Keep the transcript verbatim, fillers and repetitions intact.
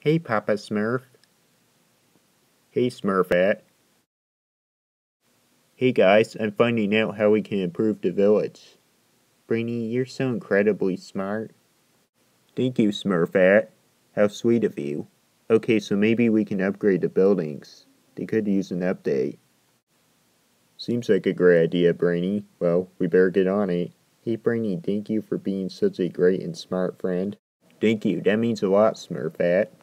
Hey, Papa Smurf. Hey, Smurfette. Hey guys, I'm finding out how we can improve the village. Brainy, you're so incredibly smart. Thank you, Smurfette. How sweet of you. Okay, so maybe we can upgrade the buildings. They could use an update. Seems like a great idea, Brainy. Well, we better get on it. Hey, Brainy, thank you for being such a great and smart friend. Thank you, that means a lot, Smurfette.